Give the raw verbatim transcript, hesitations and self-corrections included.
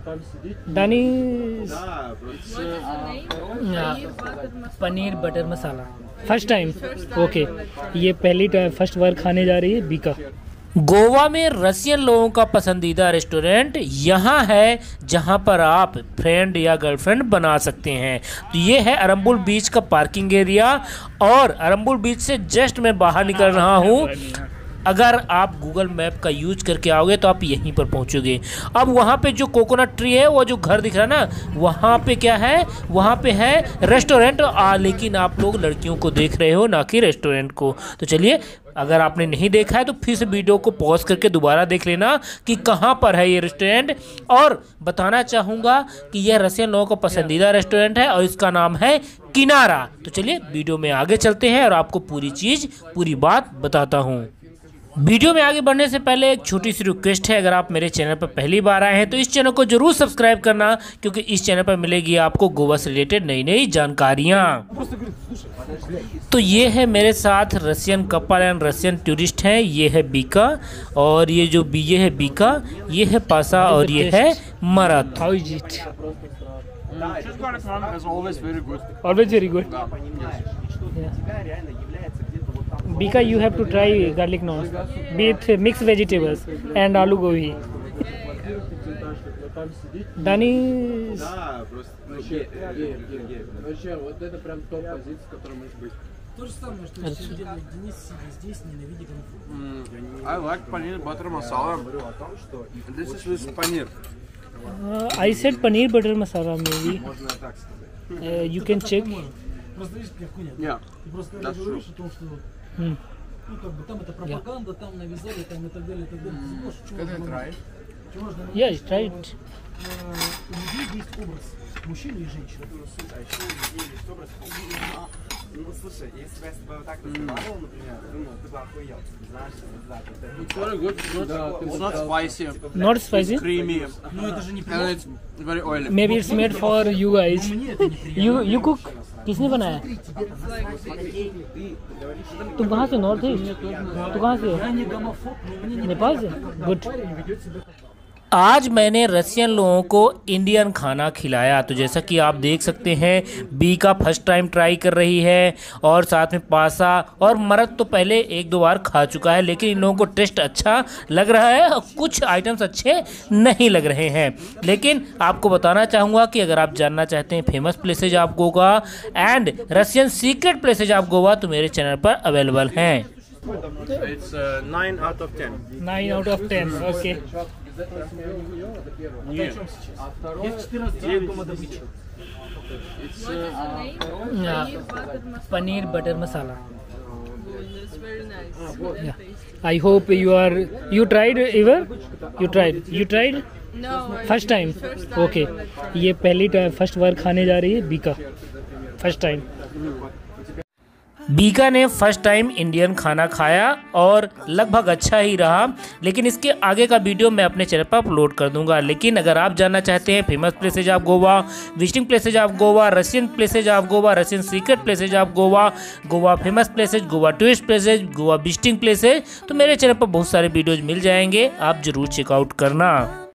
Dani paneer butter masala first time okay. ये पहली first बार खाने जा रही है बीका। गोवा में रसियन लोगों का पसंदीदा रेस्टोरेंट यहाँ है जहाँ पर आप फ्रेंड या गर्लफ्रेंड बना सकते हैं। तो ये है अरंबुल बीच का पार्किंग एरिया और अरंबुल बीच से जस्ट मैं बाहर निकल रहा हूँ। अगर आप गूगल मैप का यूज करके आओगे तो आप यहीं पर पहुंचोगे। अब वहाँ पे जो कोकोनट ट्री है, वो जो घर दिख रहा है ना, वहाँ पे क्या है, वहाँ पे है रेस्टोरेंट। आ लेकिन आप लोग लड़कियों को देख रहे हो, ना कि रेस्टोरेंट को। तो चलिए, अगर आपने नहीं देखा है तो फिर से वीडियो को पॉज करके दोबारा देख लेना कि कहाँ पर है ये रेस्टोरेंट। और बताना चाहूँगा कि यह रसियन लोगों का पसंदीदा रेस्टोरेंट है और इसका नाम है किनारा। तो चलिए वीडियो में आगे चलते हैं और आपको पूरी चीज़, पूरी बात बताता हूँ। वीडियो में आगे बढ़ने से पहले एक छोटी सी रिक्वेस्ट है, अगर आप मेरे चैनल पर पहली बार आए हैं तो इस चैनल को जरूर सब्सक्राइब करना, क्योंकि इस चैनल पर मिलेगी आपको गोवा से रिलेटेड नई नई जानकारियाँ। तो ये है मेरे साथ Russian couple and Russian tourist हैं। ये है बीका और ये जो बी ये है बीका, ये है पासा और ये है Marat. Always very good. Bika, you have to try garlic naan with mixed vegetables and aloo gobi. Dani. Да, просто вообще, вообще, вот это прям топ позиция, которая может быть. То же самое, что все делает Денис, сидя здесь, ненавидя конфу. I like paneer butter masala. This is with paneer. Uh, I said paneer butter masala maybe. Можно так сказать. Uh, you can check. Просто видишь, как хуйня. Yeah. Ты просто когда говоришь о том, что Hmm. ну как бы там это пропаганда, yeah. Там навязали, там и так далее, и так далее. Ты можешь, чего можно try? Чего можно Yeah, I tried. У людей есть образ мужчины и женщины. А еще у людей есть образ. Ну слушай, если бы я с тобой вот так разговаривал, например, ну ты бы охуел, знаешь, да, это very good, it's not spicy, Not spicy. creamy, Но это же не and it's very oily. Maybe it's made for you guys. мне это неприятно. You you cook. किसने बनाया? तुम कहाँ से? North east? तू कहाँ से हो? Я не гомофоб, но мне не नेपाल से? गुड। आज मैंने रसियन लोगों को इंडियन खाना खिलाया। तो जैसा कि आप देख सकते हैं, बी का फर्स्ट टाइम ट्राई कर रही है और साथ में पासा और मरद तो पहले एक दो बार खा चुका है, लेकिन इन लोगों को टेस्ट अच्छा लग रहा है और कुछ आइटम्स अच्छे नहीं लग रहे हैं। लेकिन आपको बताना चाहूँगा कि अगर आप जानना चाहते हैं famous places of Goa and Russian secret places of Goa, तो मेरे चैनल पर अवेलेबल हैं। It's uh, nine out of ten. Nine out of ten okay. Нет. Я в четырнадцать лет дома добычу. It's uh, paneer butter masala. It's very nice. Yeah. I hope you are you tried ever? You tried? You tried? No, I First time? First time. Okay. ये पहली first बार खाने जा रही है Bika. First time. Bika ने first time Indian खाना खाया और लगभग अच्छा ही रहा, लेकिन इसके आगे का वीडियो मैं अपने चैनल पर अपलोड कर दूंगा। लेकिन अगर आप जानना चाहते हैं famous places of Goa, visiting places of Goa, Russian places of Goa, Russian secret places of Goa, Goa famous places, Goa tourist places, Goa visiting places, तो मेरे चैनल पर बहुत सारे वीडियोज मिल जाएंगे, आप जरूर चेकआउट करना।